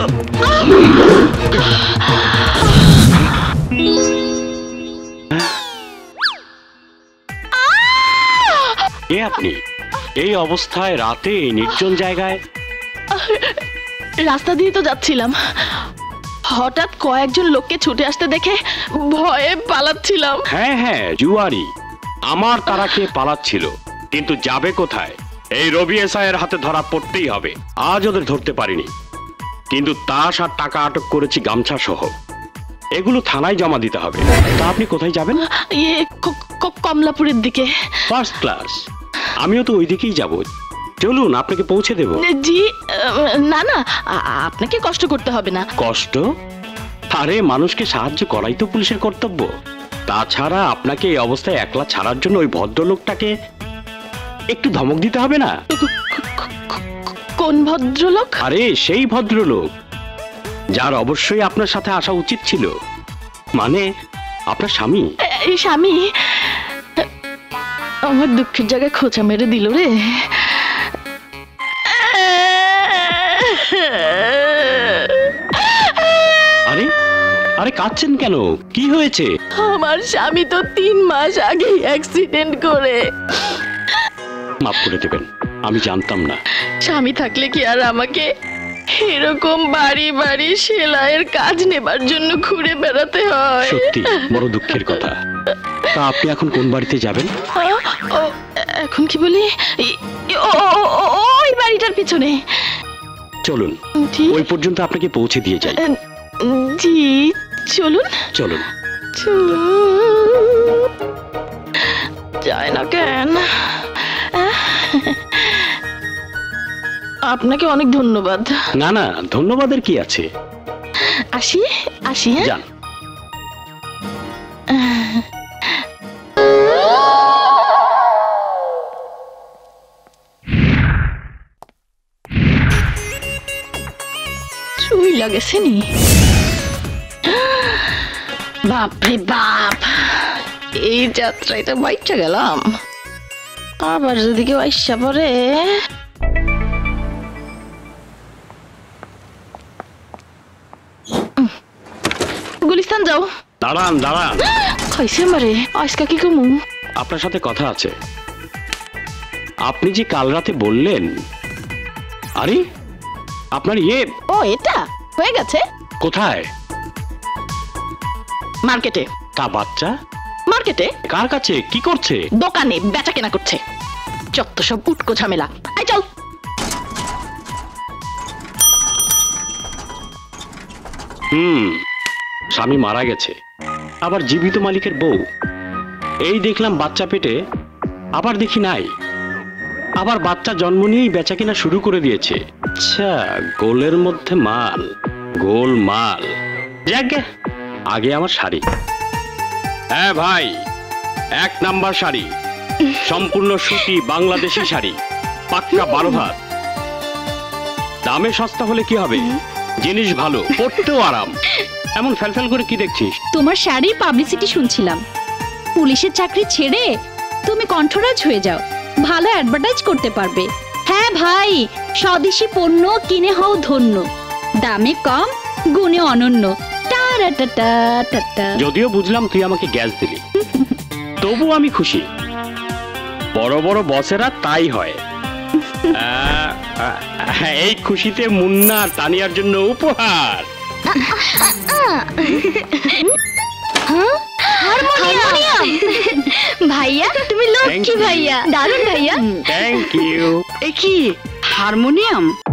কে আপনি এই অবস্থায় রাতে নির্জন জায়গায়? রাস্তা দিয়ে তো যাচ্ছিলাম, হঠাৎ কয়েকজন লোককে ছুটে আসতে দেখে ভয়ে পালাচ্ছিলাম। হ্যাঁ হ্যাঁ, জুয়ারি আমার তারা খেয়ে পালাচ্ছিল, কিন্তু যাবে কোথায়? এই রবি এসআইয়ের হাতে ধরা পড়তেই হবে। আজ ওদের ধরতে পারিনি, কিন্তু তাস আর টাকা আটক করেছি গামছা সহ। এগুলো থানায় জমা দিতে হবে। তা আপনি কোথায় যাবেন? কমলাপুরের দিকে। ফার্স্ট ক্লাস, আমিও তো ওই দিকেই যাব। চলুন, আপনাকে পৌঁছে দেব। জি না না, আপনাকে কষ্ট করতে হবে না। কষ্ট? আরে মানুষকে সাহায্য করাই তো পুলিশের কর্তব্য। তাছাড়া আপনাকে এই অবস্থায় একলা ছাড়ার জন্য ওই ভদ্রলোকটাকে একটু ধমক দিতে হবে না? কোন ভদ্রলোক? আরে সেই ভদ্রলোক যার অবশ্যই আপনার সাথে আসা উচিত ছিল, মানে আপনার স্বামী। স্বামী? আমার দুঃখের জায়গায় খোঁচা মেরে দিল রে। আরে আরে কাঁদছেন কেন? কি হয়েছে? আমার স্বামী তো 3 মাস আগে অ্যাক্সিডেন্ট করে। মাফ করে দেবেন, আমি জানতাম না। স্বামী থাকলে কি আর আমাকে এরকম বাড়ি বাড়ি সেলাইয়ের কাজ নেবার জন্য ঘুরে বেড়াতে হয়? সত্যি বড় দুঃখের কথা। তা আপনি এখন কোন বাড়িতে যাবেন? এখন কি বলি, ওই বাড়িটার পিছনে। চলুন ওই পর্যন্ত আপনাকে পৌঁছে দিয়ে যাই। জি চলুন চলুন। যায় না কেন? আপনাকে অনেক ধন্যবাদ। না না, ধন্যবাদের কি আছে। আসি আসি। যান। চুই লাগেছে নি? বাপরে বাপ, এই যাত্রাটা বাইচা গেলাম। আবার যদি কেউ আইসা পড়ে। গুলিস্তান যাও। দাঁড়ান দাঁড়ান। খাইছে মারে, আজকা কি কমু? আপনার সাথে কথা আছে। আপনি যে কাল রাতে বললেন, আরে আপনার ইয়ে। ও এটা হয়ে গেছে। কোথায়? মার্কেটে। তা বাচ্চা? মার্কেটে। কার কাছে? কি করছে? দোকানে বেচা কেনা করছে। যত সব উটকো ঝামেলা। আই চল। স্বামী মারা গেছে, আবার জীবিত মালিকের বউ। এই দেখলাম বাচ্চা পেটে, আবার দেখি নাই। আবার বাচ্চা জন্ম নিয়েই বেচা কিনা শুরু করে দিয়েছে। আচ্ছা, গোলের মধ্যে মাল, গোল মাল। যাকে আগে আমার শাড়ি। হ্যাঁ ভাই, 1 নাম্বার শাড়ি, সম্পূর্ণ সুতি বাংলাদেশি শাড়ি, পাক্কা 12 হাত। দামে সস্তা হলে কি হবে, জিনিস ভালো, পরতেও আরাম। এমন ফেলফেল করে কি দেখছিস? তোমার শাড়ির পাবলিসিটি শুনছিলাম। পুলিশের চাকরি ছেড়ে তুমি কণ্ঠরাজ হয়ে যাও, ভালো অ্যাডভার্টাইজ করতে পারবে। হ্যাঁ ভাই, স্বদেশি পণ্য কিনে হও ধন্য, দামে কম, গুণে অনন্য। যদিও বুঝলাম তুই আমাকে গ্যাস দিলি, তবু আমি খুশি। বড় বড় বসেরা তাই হয়। এই খুশিতে মুন্না তানিয়ার জন্য উপহার। হারমোনিয়াম। ভাইয়া তুমি লক্ষ্মী ভাইয়া, দারুণ ভাইয়া। Thank you. এ কি হারমোনিয়াম?